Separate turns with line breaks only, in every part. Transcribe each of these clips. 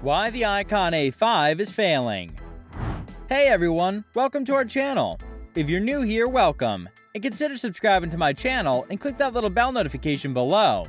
Why the Icon A5 is failing. Hey everyone, welcome to our channel. If you're new here, welcome, and consider subscribing to my channel and click that little bell notification below.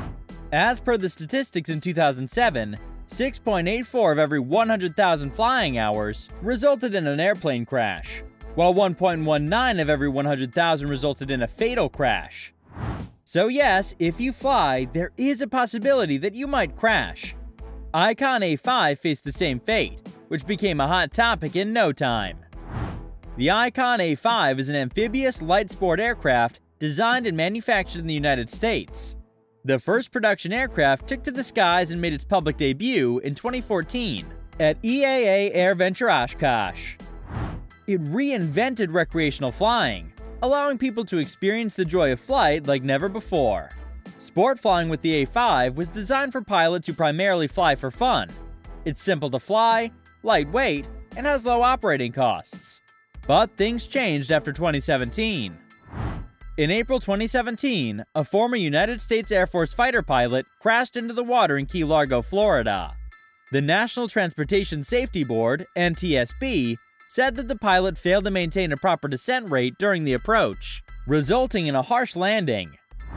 As per the statistics in 2007, 6.84 of every 100,000 flying hours resulted in an airplane crash, while 1.19 of every 100,000 resulted in a fatal crash. So yes, if you fly, there is a possibility that you might crash. Icon A5 faced the same fate, which became a hot topic in no time. The Icon A5 is an amphibious light sport aircraft designed and manufactured in the United States. The first production aircraft took to the skies and made its public debut in 2014 at EAA AirVenture Oshkosh. It reinvented recreational flying, allowing people to experience the joy of flight like never before. Sport flying with the A5 was designed for pilots who primarily fly for fun. It's simple to fly, lightweight, and has low operating costs. But things changed after 2017. In April 2017, a former United States Air Force fighter pilot crashed into the water in Key Largo, Florida. The National Transportation Safety Board, NTSB, said that the pilot failed to maintain a proper descent rate during the approach, resulting in a harsh landing.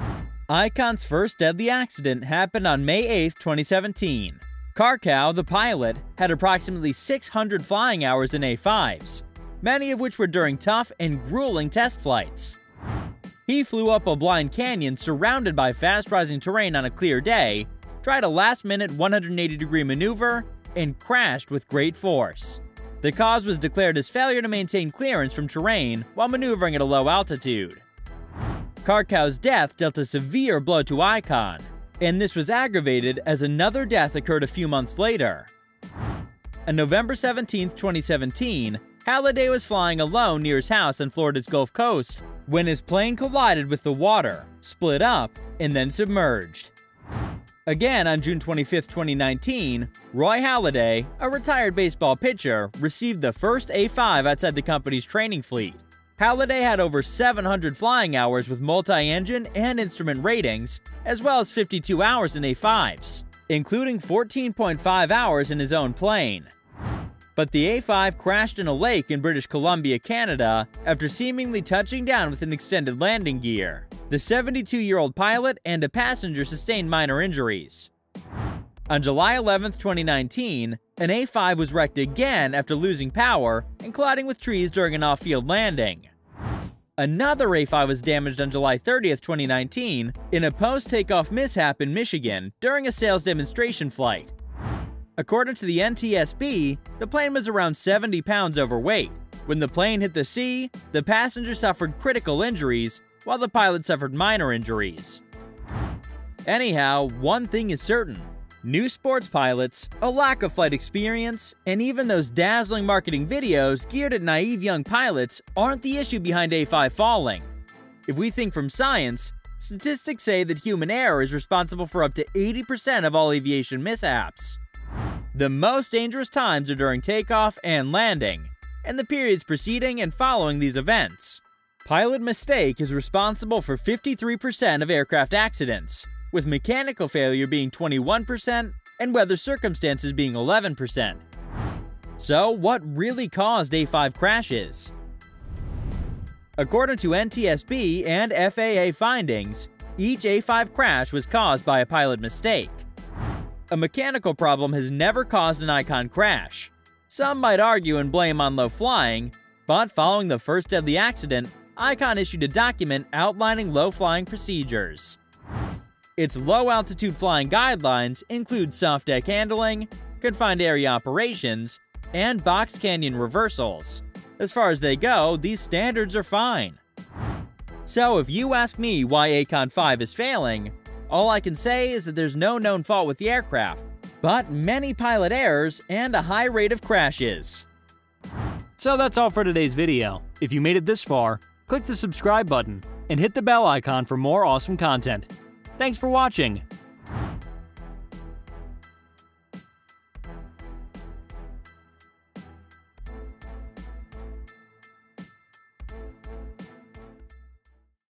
Icon's first deadly accident happened on May 8, 2017. Karkow, the pilot, had approximately 600 flying hours in A5s, many of which were during tough and grueling test flights. He flew up a blind canyon surrounded by fast-rising terrain on a clear day, tried a last-minute 180-degree maneuver, and crashed with great force. The cause was declared as failure to maintain clearance from terrain while maneuvering at a low altitude. Karkow's death dealt a severe blow to Icon, and this was aggravated as another death occurred a few months later. On November 17, 2017, Halliday was flying alone near his house on Florida's Gulf Coast when his plane collided with the water, split up, and then submerged. Again, on June 25, 2019, Roy Halladay, a retired baseball pitcher, received the first A5 outside the company's training fleet. Halladay had over 700 flying hours with multi-engine and instrument ratings, as well as 52 hours in A5s, including 14.5 hours in his own plane. But the A5 crashed in a lake in British Columbia, Canada, after seemingly touching down with an extended landing gear. The 72-year-old pilot and a passenger sustained minor injuries. On July 11, 2019, an A5 was wrecked again after losing power and colliding with trees during an off-field landing. Another A5 was damaged on July 30, 2019, in a post-takeoff mishap in Michigan during a sales demonstration flight. According to the NTSB, the plane was around 70 pounds overweight. When the plane hit the sea, the passenger suffered critical injuries, while the pilot suffered minor injuries. Anyhow, one thing is certain. New sports pilots, a lack of flight experience, and even those dazzling marketing videos geared at naive young pilots aren't the issue behind A5 falling. If we think from science, statistics say that human error is responsible for up to 80% of all aviation mishaps. The most dangerous times are during takeoff and landing, and the periods preceding and following these events. Pilot mistake is responsible for 53% of aircraft accidents, with mechanical failure being 21% and weather circumstances being 11%. So, what really caused A5 crashes? According to NTSB and FAA findings, each A5 crash was caused by a pilot mistake. A mechanical problem has never caused an Icon crash. Some might argue and blame on low flying, but following the first deadly accident, Icon issued a document outlining low flying procedures. Its low-altitude flying guidelines include soft deck handling, confined area operations, and box canyon reversals. As far as they go, these standards are fine. So if you ask me why Icon 5 is failing, all I can say is that there's no known fault with the aircraft, but many pilot errors and a high rate of crashes.
So that's all for today's video. If you made it this far, click the subscribe button and hit the bell icon for more awesome content. Thanks for watching.